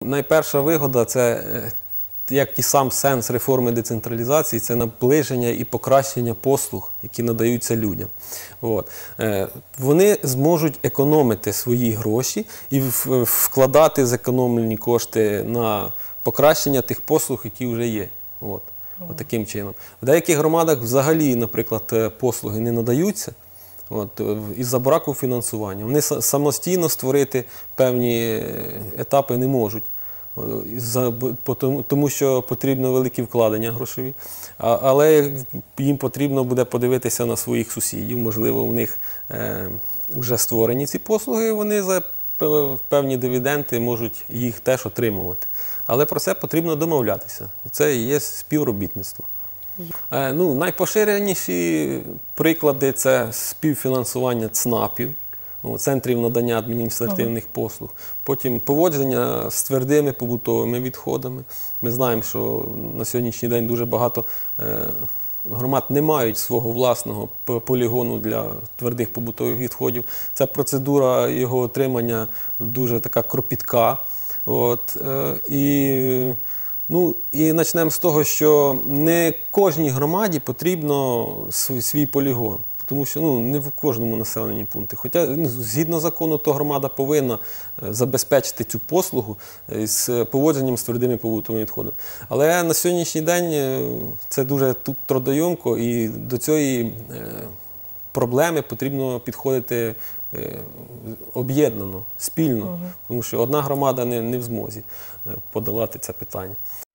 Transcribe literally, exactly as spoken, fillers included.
найперша вигода – це, як і сам сенс реформи децентралізації, це наближення і покращення послуг, які надаються людям. От. Вони зможуть економити свої гроші і вкладати зекономлені кошти на покращення тих послуг, які вже є. От. От таким чином. В деяких громадах взагалі, наприклад, послуги не надаються, От, із-за браку фінансування. Вони самостійно створити певні етапи не можуть, тому що потрібно великі вкладення грошові. Але їм потрібно буде подивитися на своїх сусідів, можливо, у них вже створені ці послуги, вони за певні дивіденди можуть їх теж отримувати. Але про це потрібно домовлятися. Це і є співробітництво. Ну, найпоширеніші приклади – це співфінансування ЦНАПів, центрів надання адміністративних послуг, потім поводження з твердими побутовими відходами. Ми знаємо, що на сьогоднішній день дуже багато громад не мають свого власного полігону для твердих побутових відходів. Ця процедура його отримання дуже така кропітка. От, і... Ну, і почнемо з того, що не кожній громаді потрібно свій, свій полігон, тому що ну, не в кожному населеному пункті. Хоча, ну, згідно закону, то громада повинна забезпечити цю послугу з поводженням з твердими побутовими відходами. Але на сьогоднішній день це дуже трудоємко, і до цієї проблеми потрібно підходити об'єднано, спільно, тому що одна громада не, не в змозі подолати це питання.